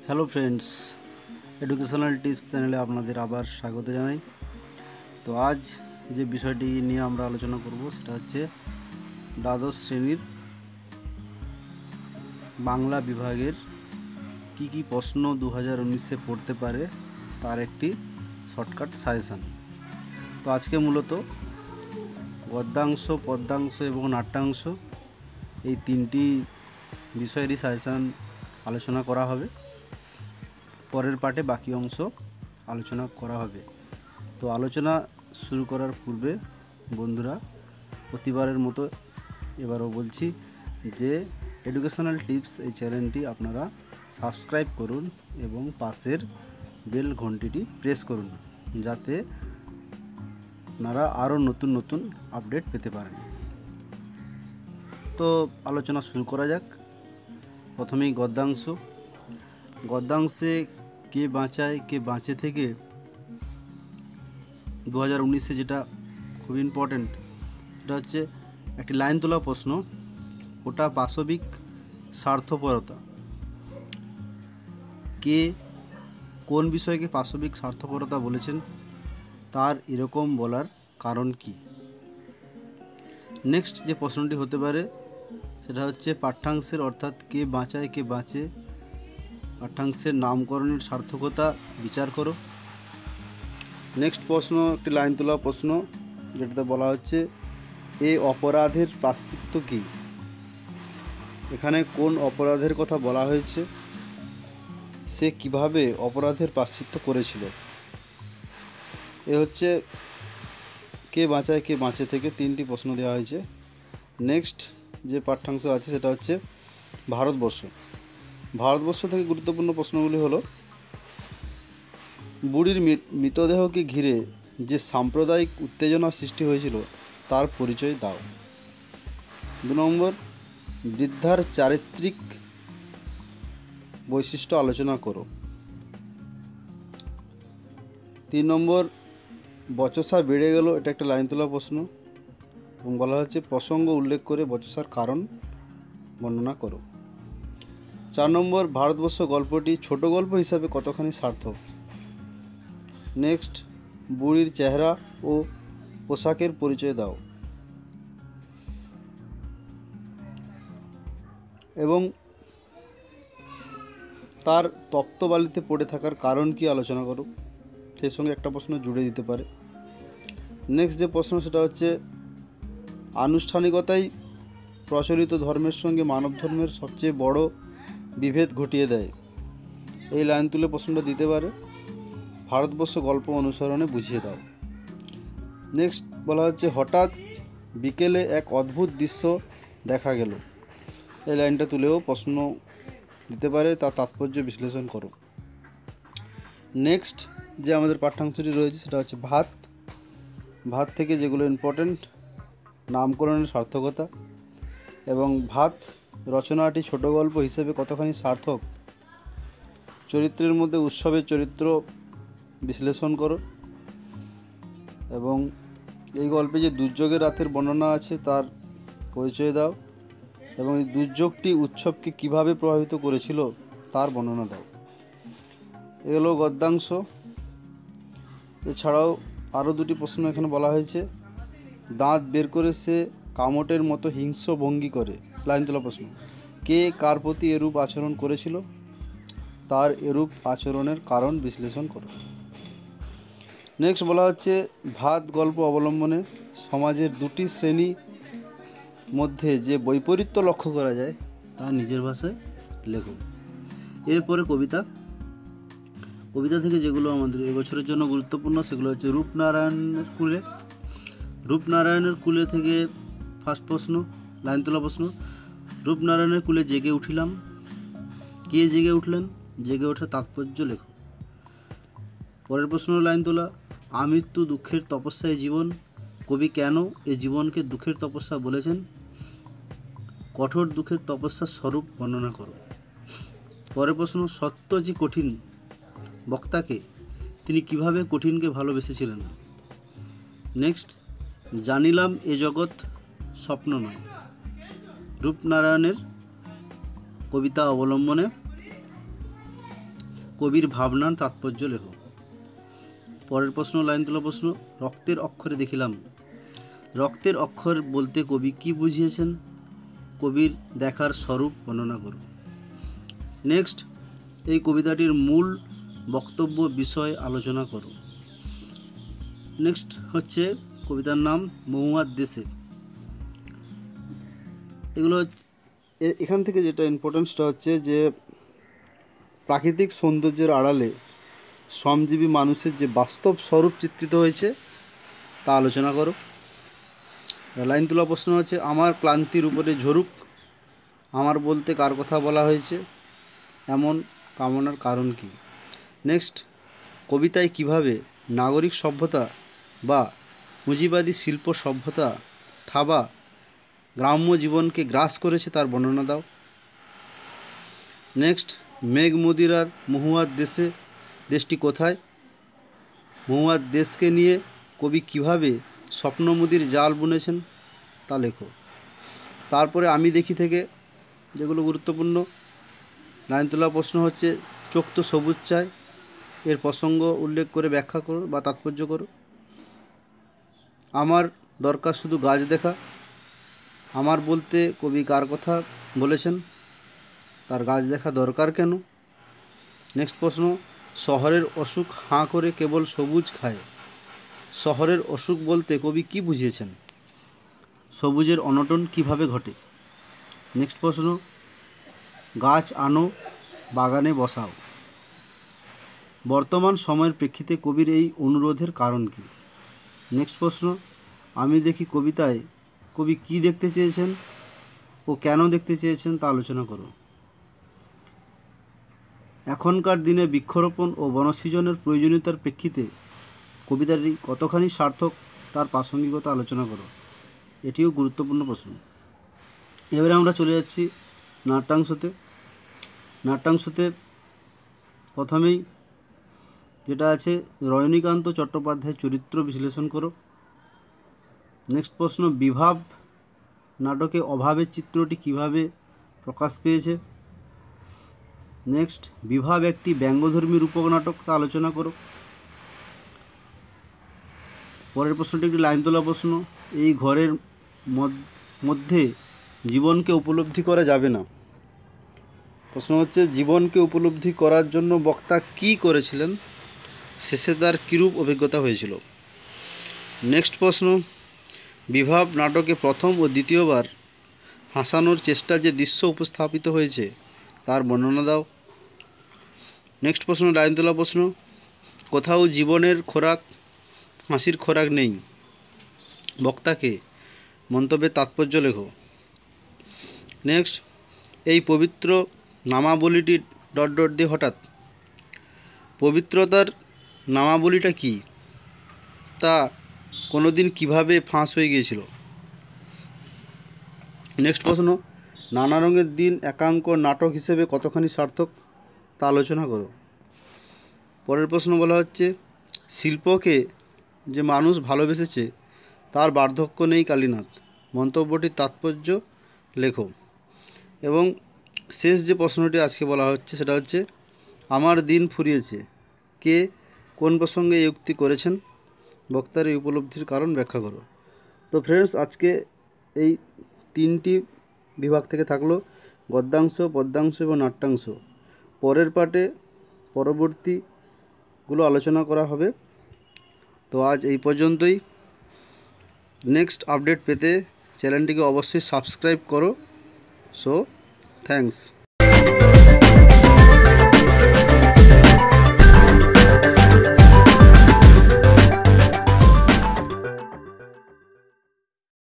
Hello friends, educational tips চ্যানেলে আপনাদের আবার স্বাগত জানাই। তো আজ যে বিষয়টি নিয়ে আমরা আলোচনা করব সেটা হচ্ছে দ্বাদশ শ্রেণীর বাংলা বিভাগের কি কি প্রশ্ন 2019-এ পড়তে পারে তার একটি শর্টকাট সাজেশান। তো আজকে মূলত গদ্যাংশ, পদ্যাংশ এবং নাট্যাংশ এই তিনটি বিষয়েরই সাজেশান আলোচনা করা হবে। পরের পার্টে বাকি অংশ আলোচনা করা হবে। তো আলোচনা শুরু করার পূর্বে বন্ধুরা, প্রতিবারের মতো এবারও বলছি যে এডুকেশনাল টিপস এই চ্যানেলটি আপনারা সাবস্ক্রাইব করুন এবং পাশের বেল ঘন্টিটি প্রেস করুন, যাতে আপনারা আরও নতুন নতুন আপডেট পেতে পারেন। তো আলোচনা শুরু করা যাক। প্রথমেই গদ্যাংশে কে বাঁচায় কে বাঁচে থেকে 2019-এ যেটা খুব ইম্পর্ট্যান্ট, সেটা হচ্ছে একটি লাইন তোলা প্রশ্ন। ওটা পাশবিক স্বার্থপরতা। কে কোন বিষয়কে পাশবিক স্বার্থপরতা বলেছেন, তার এরকম বলার কারণ কি? নেক্সট যে প্রশ্নটি হতে পারে সেটা হচ্ছে পাঠ্যাংশের, অর্থাৎ কে বাঁচায় কে বাঁচে, পাঠ্যাংশের নামকরণের সার্থকতা বিচার করো। নেক্সট প্রশ্ন একটি লাইন তোলা প্রশ্ন, যেটাতে বলা হচ্ছে এ অপরাধের প্রায়শ্চিত্ত কী? এখানে কোন অপরাধের কথা বলা হয়েছে, সে কিভাবে অপরাধের প্রায়শ্চিত্ত করেছিল। এ হচ্ছে কে বাঁচায় কে বাঁচে থেকে তিনটি প্রশ্ন দেওয়া হয়েছে। নেক্সট যে পাঠ্যাংশ আছে সেটা হচ্ছে ভারতবর্ষ থেকে গুরুত্বপূর্ণ প্রশ্নগুলি হলো বুড়ির মৃতদেহকে ঘিরে যে সাম্প্রদায়িক উত্তেজনা সৃষ্টি হয়েছিল তার পরিচয় দাও। 2 নম্বর, বৃদ্ধার চারিত্রিক বৈশিষ্ট্য আলোচনা করো। 3 নম্বর, বচসা বেড়ে গেল, এটা একটা লাইন তোলা প্রশ্ন এবং বলা হচ্ছে প্রসঙ্গ উল্লেখ করে বচসার কারণ বর্ণনা করো। 4 নম্বর, ভারতবর্ষ গল্পটি ছোট গল্প হিসাবে কতখানি সার্থক। নেক্সট, বুড়ির চেহারা ও পোশাকের পরিচয় দাও এবং তার তপ্ত বালিতে পড়ে থাকার কারণ কি আলোচনা করো। সেই সঙ্গে একটা প্রশ্ন জুড়ে দিতে পারে। নেক্সট যে প্রশ্ন সেটা হচ্ছে আনুষ্ঠানিকতাই প্রচলিত ধর্মের সঙ্গে মানব ধর্মের সবচেয়ে বড় বিভেদ ঘটিয়ে দেয়। এই লাইন তুলে প্রশ্নটা দিতে পারে। ভারতবর্ষ গল্প অনুসরণে বুঝিয়ে দাও। নেক্সট বলা হচ্ছে হঠাৎ বিকেলে এক অদ্ভুত দৃশ্য দেখা গেল। এই লাইনটা তুলেও প্রশ্ন দিতে পারে, তার তাৎপর্য বিশ্লেষণ করো। নেক্সট যে আমাদের পাঠ্যাংশটি রয়েছে সেটা হচ্ছে ভাত থেকে যেগুলো ইম্পর্ট্যান্ট, নামকরণের সার্থকতা এবং ভাত রচনাটি ছোট গল্প হিসেবে কতখানি সার্থক, চরিত্রের মধ্যে উৎসবের চরিত্র বিশ্লেষণ করো এবং এই গল্পে যে দুর্যোগের রাতের বর্ণনা আছে তার পরিচয় দাও এবং এই দুর্যোগটি উৎসবকে কিভাবে প্রভাবিত করেছিল তার বর্ণনা দাও। এগুলো গদ্যাংশ। এছাড়াও আরও দুটি প্রশ্ন এখানে বলা হয়েছে। দাঁত বের করে সে কামটের মতো হিংস্র ভঙ্গি করে, লাইন তোলা প্রশ্ন। কে কার প্রতি এরূপ আচরণ করেছিল, তার এরূপ আচরণের কারণ বিশ্লেষণ করো। নেক্সট বলা হচ্ছে ভাত গল্প অবলম্বনে সমাজের দুটি শ্রেণী মধ্যে যে বৈপরীত্য লক্ষ্য করা যায় তা নিজের ভাষায় লেখো। এরপরে কবিতা থেকে যেগুলো আমাদের এবছরের জন্য গুরুত্বপূর্ণ সেগুলো হচ্ছে রূপনারায়ণের কুলে থেকে ফার্স্ট প্রশ্ন, লাইন তোলা প্রশ্ন। রূপনারায়ণের কুলে জেগে উঠিলাম। কে জেগে উঠলেন, জেগে ওঠা তাৎপর্য লেখো। পরের প্রশ্ন লাইন তোলা আমৃত্যু দুঃখের তপস্যায় জীবন, কবি কেন এ জীবনকে দুঃখের তপস্যা বলেছেন, কঠোর দুঃখের তপস্যার স্বরূপ বর্ণনা করো। পরের প্রশ্ন সত্য যে কঠিন, বক্তাকে তিনি কিভাবে কঠিনকে ভালোবেসেছিলেন। নেক্সট, জানিলাম এ জগৎ স্বপ্ন নয়, রূপনারায়ণের কবিতা অবলম্বনে কবির ভাবনার তাৎপর্য লেখো। পরের প্রশ্ন, লাইন তোলা প্রশ্ন, রক্তের অক্ষরে দেখিলাম। রক্তের অক্ষর বলতে কবি কি বুঝিয়েছেন? কবির দেখার স্বরূপ বর্ণনা করো। নেক্সট, এই কবিতাটির মূল বক্তব্য বিষয় আলোচনা করো। নেক্সট হচ্ছে কবিতার নাম মহুয়ার দেশে। এগুলো এখান থেকে যেটা ইম্পর্টেন্সটা হচ্ছে যে প্রাকৃতিক সৌন্দর্যের আড়ালে শ্রমজীবী মানুষের যে বাস্তব স্বরূপ চিত্রিত হয়েছে তা আলোচনা করো। লাইন তোলা প্রশ্ন হচ্ছে আমার ক্লান্তির উপরে ঝরুক। আমার বলতে কার কথা বলা হয়েছে? এমন কামনার কারণ কি? নেক্সট, কবিতায় কিভাবে নাগরিক সভ্যতা বা পুঁজিবাদী শিল্প সভ্যতা থাবা গ্রাম্য জীবনকে গ্রাস করেছে তার বর্ণনা দাও। নেক্সট, মেঘ মদিরার মহুয়ার দেশে, দেশটি কোথায়? মহুয়ার দেশকে নিয়ে কবি কিভাবে স্বপ্নমুদির জাল বুনেছেন তা লেখো। তারপরে আমি দেখি থেকে যেগুলো গুরুত্বপূর্ণ, লাইন তোলা প্রশ্ন হচ্ছে চোখ তো সবুজ চায়, এর প্রসঙ্গ উল্লেখ করে ব্যাখ্যা করো বা তাৎপর্য করো। আমার দরকার শুধু গাছ দেখা। আমার বলতে কবি কার কথা বলেছেন? তার গাছ দেখা দরকার কেন? নেক্সট প্রশ্ন, শহরের অসুখ হাঁ করে কেবল সবুজ খায়। শহরের অসুখ বলতে কবি কি বুঝিয়েছেন? সবুজের অনটন কিভাবে ঘটে? নেক্সট প্রশ্ন, গাছ আনো বাগানে বসাও। বর্তমান সময়ের প্রেক্ষিতে কবির এই অনুরোধের কারণ কি? নেক্সট প্রশ্ন, আমি দেখি কবিতায় কবি কি দেখতে চেয়েছেন ও কেন দেখতে চেয়েছেন তা আলোচনা করো। এখনকার দিনে বৃক্ষরোপণ ও বনসৃজনের প্রয়োজনীয়তার প্রেক্ষিতে কবিতাটি কতখানি সার্থক তার প্রাসঙ্গিকতা আলোচনা করো। এটিও গুরুত্বপূর্ণ প্রশ্ন। এবারে আমরা চলে যাচ্ছি নাট্যাংশতে। নাট্যাংশতে প্রথমেই যেটা আছে, রজনীকান্ত চট্টোপাধ্যায়ের চরিত্র বিশ্লেষণ করো। নেক্সট প্রশ্ন, বিভাব নাটকে অভাবের চিত্রটি কিভাবে প্রকাশ পেয়েছে? নেক্সট, বিভাব একটি ব্যঙ্গধর্মী রূপক নাটক তা আলোচনা করো। পরের প্রশ্নটি একটি লাইন তোলা প্রশ্ন, এই ঘরের মধ্যে জীবনকে উপলব্ধি করা যাবে না। প্রশ্ন হচ্ছে জীবনকে উপলব্ধি করার জন্য বক্তা কী করেছিলেন? শেষে তার কীরূপ অভিজ্ঞতা হয়েছিল? নেক্সট প্রশ্ন, বিভাব নাটকে প্রথম ও দ্বিতীয়বার হাসানোর চেষ্টা যে দৃশ্য উপস্থাপিত হয়েছে তার বর্ণনা দাও। নেক্সট প্রশ্ন, লাইন তোলা প্রশ্ন, কোথাও জীবনের খোরাক হাসির খোরাক নেই। বক্তাকে মন্তব্যের তাৎপর্য লেখো। নেক্সট, এই পবিত্র নামাবলীটি ... দিয়ে হঠাৎ পবিত্রতার নামাবলীটা কি, তা কোনো দিন কীভাবে ফাঁস হয়ে গিয়েছিল? নেক্সট প্রশ্ন, নানা রঙের দিন একাঙ্ক নাটক হিসেবে কতখানি সার্থক তা আলোচনা করো। পরের প্রশ্ন বলা হচ্ছে শিল্পকে যে মানুষ ভালোবেসেছে তার বার্ধক্য নেই কালীনাথ। মন্তব্যটির তাৎপর্য লেখো। এবং শেষ যে প্রশ্নটি আজকে বলা হচ্ছে সেটা হচ্ছে আমার দিন ফুরিয়েছে, কে কোন প্রসঙ্গে এই উক্তি করেছেন? বক্তার এই উপলব্ধির কারণ ব্যাখ্যা করো। তো ফ্রেন্ডস, আজকে এই 3টি বিভাগ থেকে থাকলো গদ্যাংশ, পদ্যাংশ এবং নাট্যাংশ। পরের পার্টে পরবর্তীগুলো আলোচনা করা হবে। তো আজ এই পর্যন্তই। নেক্সট আপডেট পেতে চ্যানেলটিকে অবশ্যই সাবস্ক্রাইব করো। So thanks.